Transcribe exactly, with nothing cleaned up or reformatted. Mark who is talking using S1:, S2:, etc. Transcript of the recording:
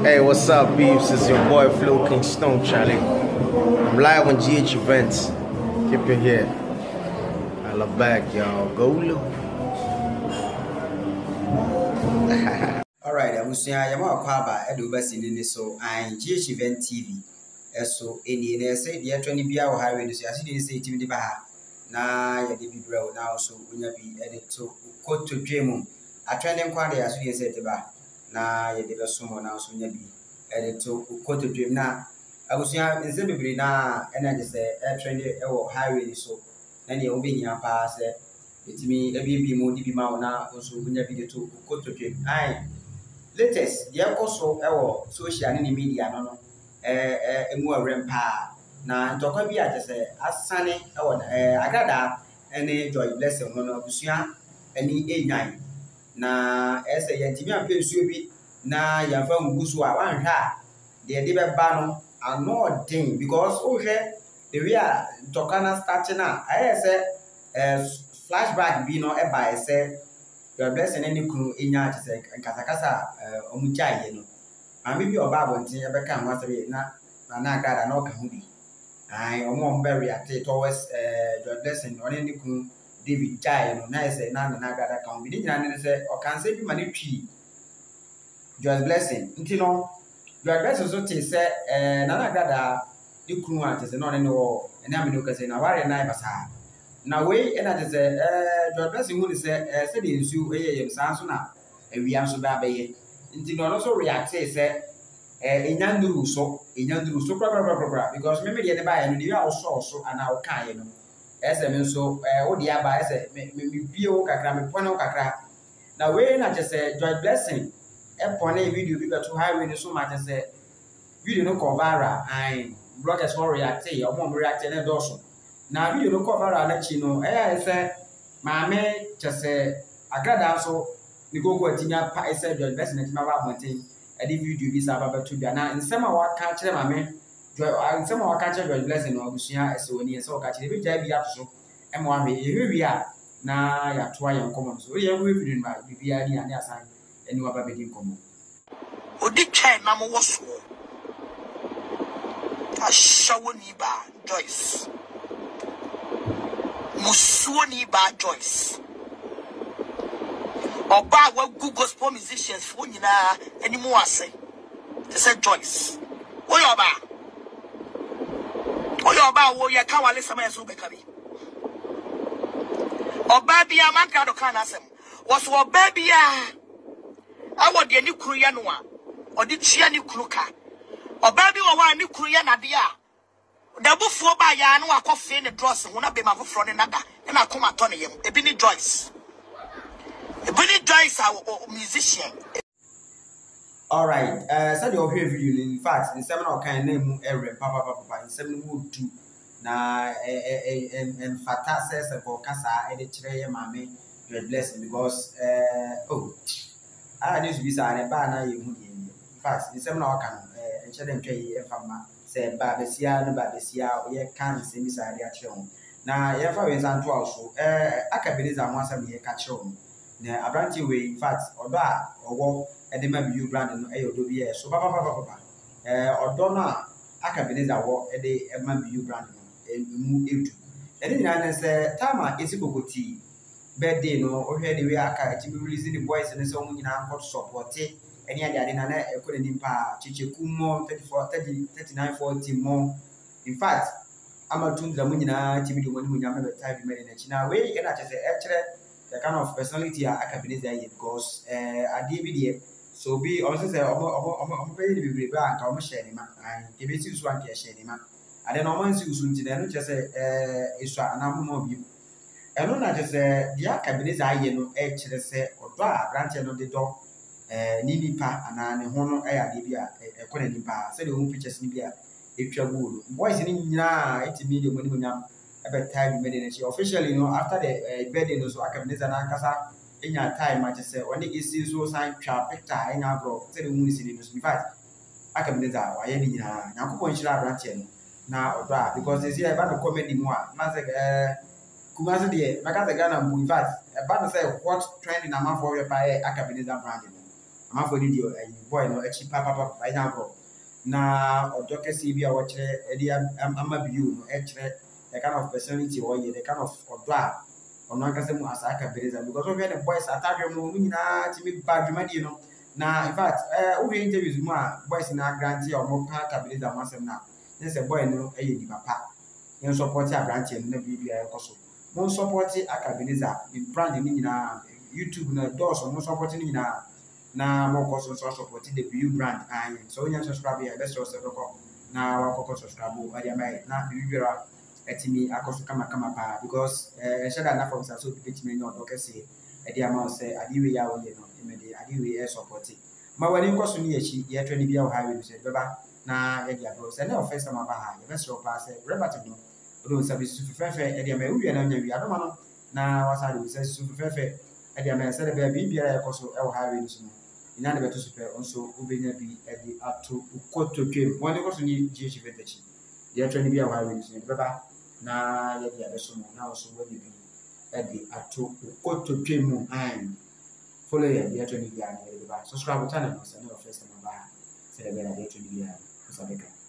S1: Hey, what's up, beefs? It's your boy Flo King Stone, Charlie. I'm live on G H events. Keep it here. I love back, y'all. Go low.
S2: Alright, I was saying I'm a quaba at the so I'm G H event T V. So any they say the twenty Beyou highway, so I see they say Timmy Baha. Now you did bro now, so when you be edit to quote to dream. I train them quite as we said about. Now you did a sumo now, so you be edit to quote to dream now. I was saying in Zimbabwe now, and I just say I trained the highway, so then you will be here pass it. It's me, a baby more D B Mao now, also when you be to quote to dream. Aye. Latest, the also our social media, no, no, eh, eh, more rempa. Now, talk about just a sunny, our Agradaa, and a Joyce Blessing, one of Busia, and a nine. Now, as a Yantiman Pensubi, now your phone Busua, one ha, the Diva Bano are not thing because, oh, the real Tokana starting now. I said, flashback be no a by say. Your blessing any crew in your Casacasa, Omuchai, you know. I may be a babble until you become once a bit, not Agradaa, no Kahudi. I am very active towards your blessing or any crew, David Jai, no nice, and Agradaa can be didn't say, or can say, money tree. Joyce Blessing, you know, your blessing so to say, Agradaa, you crew artist, and not in all, and I'm looking at a warrior neighbors. Now, way and that is a Joyce Blessing who is a city in Sue, a Sansona, and we are so bad. Until also react, say, a young so, a young so, because maybe the buyer and you also so and our kind, as a man so, what the Abba said, maybe Beyou Cacra, Pono Cacra. Now, way not just a Joyce Blessing, upon a video people too high with so much as a video no cover, I block as more react, or more react and also. Now, you don't cover and let you know. I said, my man just said, Agradaa so we go go to your pie said your best in my mountain. And if you do this about to be now in some of our catcher, my man, in some of our catcher, your blessing or Bushia, so when you saw catching every day be up so. And one way, here we are now. You're trying and common. So we are within my B B I D and your sign, and you are beginning common.
S3: Oh, the child, Mamma was a shower by Joyce. Musuni by Joyce. Or by what good gospel musicians for you now anymore say. They said Joyce. Oh, your ba. Oh, your ba, oh, your cow, listen, as you become. Or baby, a man can canasem. Was what baby, I want the new Korean one. Or did she a new Kruka? Or baby, or one new Korean idea. The book for by Yan or coffee in the dross will not be my front another, and I come at Tony, a Benny Joyce. A Benny Joyce, our musician.
S2: All right, uh, so you'll hear you in fact, in seven or kind name every papa papa in seven wood two. Now, and Fata says about Casa, and the Chile, mammy, your blessing because, uh, oh, I used to be silent, but now you in fact, in seven or can, and share them trade and farmer. Say Babesia, no Babesia, or ye can't see beside your children. Now, if I was on also, eh, Ebenezer once a year catch on. Now, a branch way, in fact, or that, or walk, and then maybe you brand and a do ye. So, Papa, Papa, eh, or Donna, Ebenezer walk a day, and maybe you brand and move into. And then I say, Tama is a cocoa tea. Bed day, no, or here the way I can releasing the boys and the song in our hot support. Any other than I couldn't impact Chichikumo thirty-four, thirty, thirty-nine, forty more. In fact, I'm a tune the Munina, Timmy, when we have a type made in a China way, and I just say, actually, the kind of personality I can be there because a D V D. So be also say, I'm very be back, I'm a sharing man, and give it to one care sharing man. I don't know once you soon to them, just say, it's an album of you. And not just say, the Akaa I know, actually say, or draw, granted on the door. Nini pa and a hono air debia a quality pa, said the home pictures nibia, if you're good. Boys in ya, it's a medium when you have a time made in officially, no, after the bedding, so I can miss an Akasa in your time, I just say, when it is so sign trap picture in our bro, said the moon is in the fact. I can miss that, why any Yakuan should have ranching now or bra, because they see about a comedy more. Master Kumasa, the Macatagana, in fact, about to say what trend in a month for your pie, I can be branding. ama for di boy no echi papa papa pa nya go na odo kesi bi a wo kire e di ama Beyou no e kire the kind of personality wo ye the kind of odo a ono akase mu asa aka bereza because of the boys atadwe mu nyina ti mi ba dwumadi no na in fact eh wo interviews mu a boys na grant o mo pa aka bereza mu asem na ne se boy no e ye di papa yen support Agradaa no na bibia e koso mo support Agradaa the brand ni nyina YouTube na doors mo support ni nyina na mo koso so support the Beyou brand and so nya subscribe ya best yourself ko na wa ko subscribe o dia mai na bibia etimi akoso kama kama pa because eh shada na from so pitch me no okay say e dia ma say adiwe ya wo ye no e me de adiwe e support ma wani koso ni echi ye twa ni bia wo highway no say beba na ye dia bro say na first time aba ha ye best your pass relative no do service su fefe e dia ma wi na nya wi adoma no na wasa do say su fefe e dia ma say de bia bia e koso e wo highway no so ina ne beto super onso ubenya bi e di ato ukoto twem wani koso ni G H ventachi ye twa ni bia wo highway no so beba na ye dia beso mo na so wadi bi e di ato ukoto twem mu an follow ye dia twa ni bia na ye beba subscribe channel no say no first time aba say be na dia twa ni bia so sabeka